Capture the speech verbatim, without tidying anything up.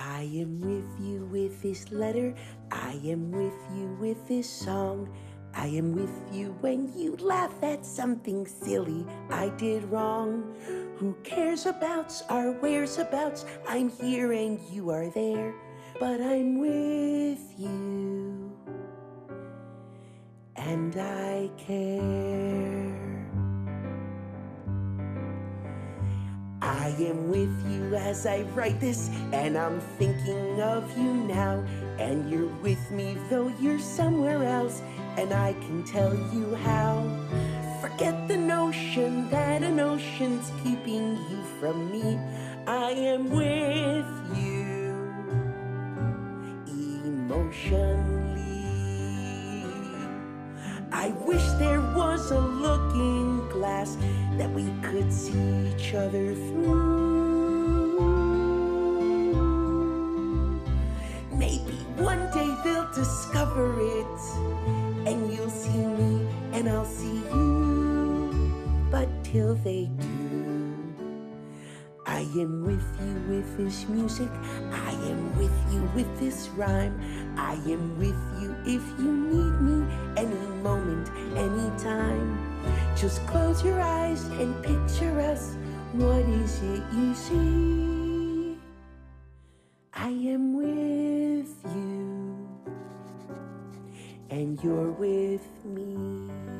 I am with you with this letter. I am with you with this song. I am with you when you laugh at something silly I did wrong. Who cares about our whereabouts? I'm here and you are there, but I'm with you and I care. I am with you as I write this, and I'm thinking of you now. And you're with me though you're somewhere else, and I can tell you how. Forget the notion that an ocean's keeping you from me. I am with you emotionally. I wish there was a looking glass that we could see each other through. Maybe one day they'll discover it, and you'll see me and I'll see you. But till they do, I am with you with this music. I am with you with this rhyme. I am with you if you need me any moment, anytime. Just close your eyes and picture us. What is it you see? I am with you and you're with me.